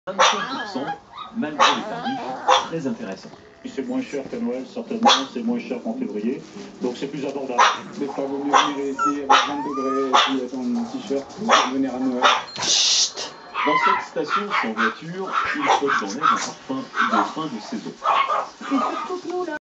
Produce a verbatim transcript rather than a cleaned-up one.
vingt-cinq pour cent, malgré les tarifs très intéressants. C'est moins cher qu'à Noël, certainement, c'est moins cher qu'en février, donc c'est plus abordable. Des fois, il vaut mieux venir ici avec vingt degrés et puis son t-shirt pour venir à Noël. Dans cette station sans voiture, il flotte dans l'air un parfum de fin de saison. C'est surtout que nous, là.